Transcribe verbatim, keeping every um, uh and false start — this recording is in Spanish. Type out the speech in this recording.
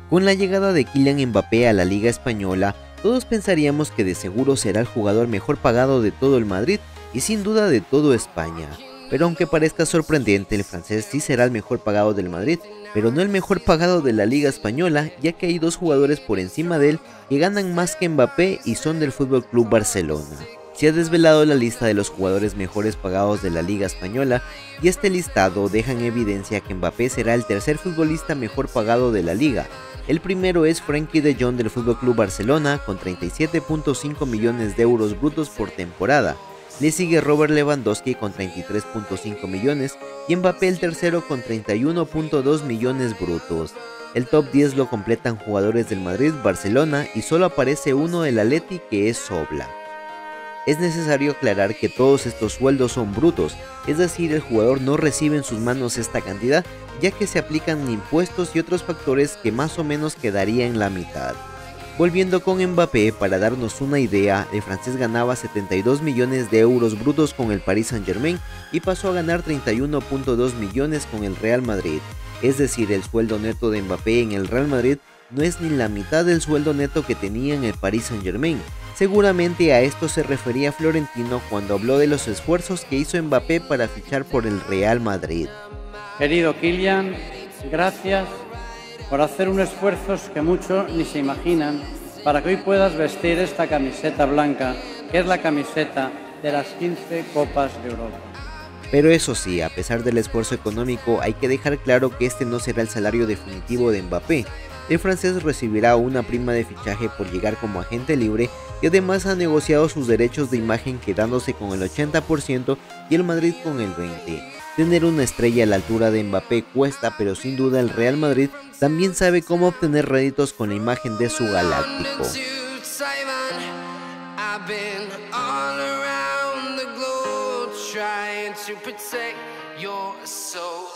Con la llegada de Kylian Mbappé a la Liga Española, todos pensaríamos que de seguro será el jugador mejor pagado de todo el Madrid y sin duda de todo España. Pero aunque parezca sorprendente, el francés sí será el mejor pagado del Madrid, pero no el mejor pagado de la Liga Española, ya que hay dos jugadores por encima de él que ganan más que Mbappé y son del F C Barcelona. Se ha desvelado la lista de los jugadores mejores pagados de la Liga Española y este listado deja en evidencia que Mbappé será el tercer futbolista mejor pagado de la liga. El primero es Frenkie de Jong del F C Barcelona con treinta y siete punto cinco millones de euros brutos por temporada. Le sigue Robert Lewandowski con treinta y tres punto cinco millones y Mbappé el tercero con treinta y uno punto dos millones brutos. El top diez lo completan jugadores del Madrid, Barcelona y solo aparece uno del Atleti, que es Oblak. Es necesario aclarar que todos estos sueldos son brutos, es decir, el jugador no recibe en sus manos esta cantidad, ya que se aplican impuestos y otros factores que más o menos quedaría en la mitad. Volviendo con Mbappé, para darnos una idea, el francés ganaba setenta y dos millones de euros brutos con el Paris Saint-Germain y pasó a ganar treinta y uno punto dos millones con el Real Madrid, es decir, el sueldo neto de Mbappé en el Real Madrid no es ni la mitad del sueldo neto que tenía en el Paris Saint-Germain. Seguramente a esto se refería Florentino cuando habló de los esfuerzos que hizo Mbappé para fichar por el Real Madrid. Querido Kylian, gracias por hacer unos esfuerzos que muchos ni se imaginan para que hoy puedas vestir esta camiseta blanca, que es la camiseta de las quince Copas de Europa. Pero eso sí, a pesar del esfuerzo económico, hay que dejar claro que este no será el salario definitivo de Mbappé. El francés recibirá una prima de fichaje por llegar como agente libre y además ha negociado sus derechos de imagen quedándose con el ochenta por ciento y el Madrid con el veinte por ciento. Tener una estrella a la altura de Mbappé cuesta, pero sin duda el Real Madrid también sabe cómo obtener réditos con la imagen de su galáctico. Trying to protect your soul.